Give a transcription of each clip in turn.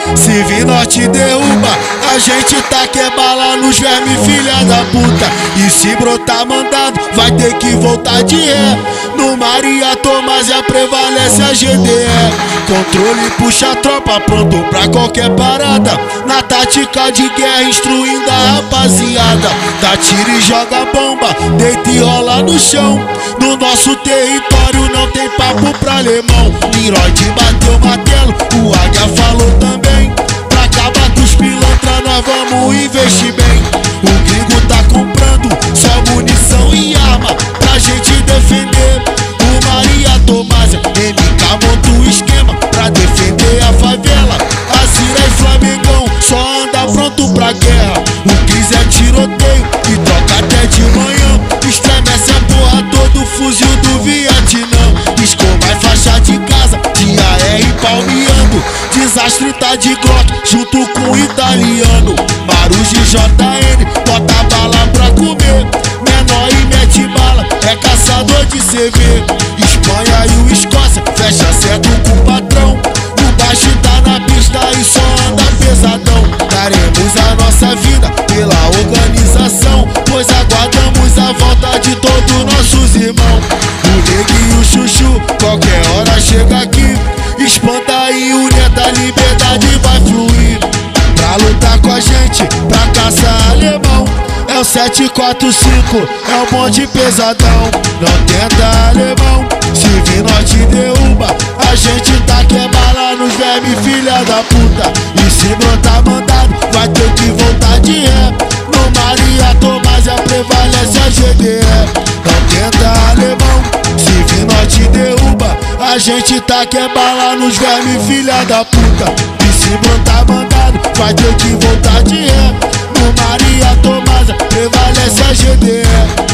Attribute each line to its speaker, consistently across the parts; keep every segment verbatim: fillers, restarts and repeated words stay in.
Speaker 1: se vir nós te derruba. A gente tá que é bala nos vermes, filha da puta. E se brotar mandado, vai ter que voltar de ré. No Maria Tomásia prevalece a G D E. Controle puxa a tropa, pronto pra qualquer parada. Na tática de guerra, instruindo a rapaziada. Dá tiro e joga bomba, deita e rola no chão. No nosso território não tem papo pra alemão. Niroide bateu martelo, o Águia falou também. Pra acabar com os pilantra, nós vamos investir bem. O gringo tá comprando só munição e arma pra gente defender o Maria Tomásia. M K monta o esquema pra defender a favela. Azira e Flamengão só anda pronto pra guerra. O Cris é tiroteio e troca até de manhã. Estremece a porra todo, fuzil do Vietnã. Escova e faixa de casa, de A R palmeando. Desastre tá de Glock junto com o italiano. Marujo e J N, bota bala pra comer. Menor e mete bala, é caçador de C V. Espanha e o Escócia, fecha certo com o patrão. O baixo tá na pista e só anda pesadão. Daremos a nossa vida pela organização, pois aguardamos a volta de todos nossos irmãos. O Nego e o Chuchu, qualquer hora chega aqui. Espanta aí, o da liberdade vai fluir. Pra lutar com a gente, pra caçar alemão. É o sete quatro cinco, é o bonde pesadão. Não tenta alemão, se vir nós te derruba. A gente tá que é bala nos vermes, filha da puta. E se brotar mandado, vai ter que voltar de ré. No Maria Tomásia prevalece a G D E. Não tenta alemão, se vir nós te derruba. A gente tá que é bala nos vermes, filha da puta. E se brotar mandado, vai ter que voltar de ré. No Maria Tomásia prevalece a G D E.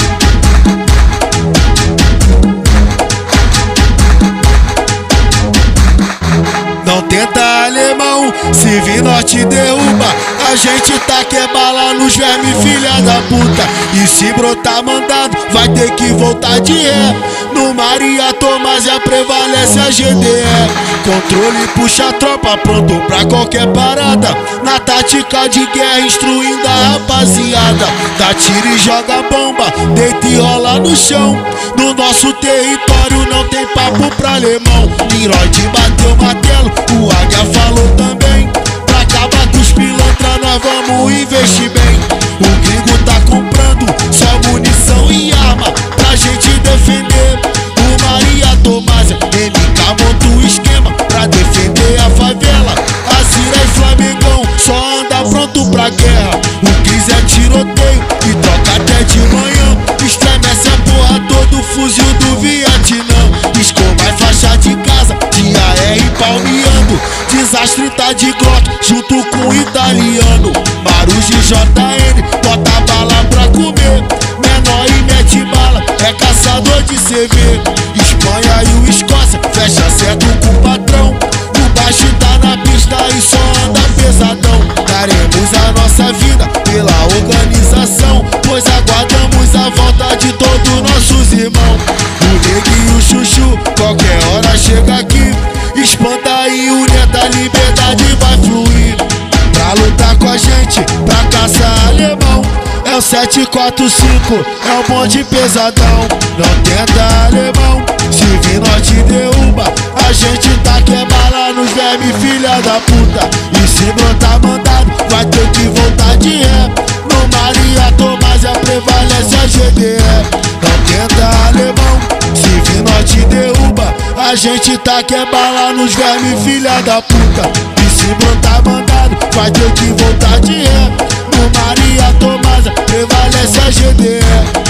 Speaker 1: Não tenta alemão, se vir nós te derruba. A gente tá que é bala nos vermes, filha da puta. E se brotar mandado, vai ter que voltar de ré. No Maria Tomásia prevalece a G D E. Controle puxa a tropa, pronto pra qualquer parada. Na tática de guerra, instruindo a rapaziada. Dá tiro e joga bomba, deita e rola no chão. No nosso território não tem papo pra alemão. Niroide bateu martelo, o Águia falou também. Pra acabar com os pilantra, nós vamos investir bem. O gringo tá comprando só munição e arma pra gente defender o Maria Tomásia. M K monta o esquema pra defender a favela. Azira e Flamengão só anda pronto pra guerra. O Cris é tiroteio e troca até de manhã. Estremece a porra todo, fuzil do Vietnã. Escova e faixa de casa, de A R palmeando. Desastre tá de Glock junto com o italiano. Marujo e J N, bota bala pra comer. Menor e mete bala, é caçador de C V. Espanha e o Escócia, fecha certo com o patrão. O baixo tá na pista e só anda pesadão. Daremos a nossa vida pela organização, pois aguardamos a volta de todos nossos irmãos. O Nego e o Chuchu, qualquer hora chega aqui. Espanta aí, o da liberdade vai fluir. Pra lutar com a gente, pra caçar alemão. É o sete quatro cinco, é o bonde pesadão. Não tenta alemão, se vir nós te derruba. A gente tá que é bala nos vermes, filha da puta. E se brotar mandado, vai ter que voltar de ré. No Maria Tomásia prevalece a G D E. Não tenta alemão, se vir nós te derruba. A gente tá que é bala nos vermes, filha da puta. E se brotar mandado, vai ter que voltar de ré. No Maria Tomásia prevalece a G D E.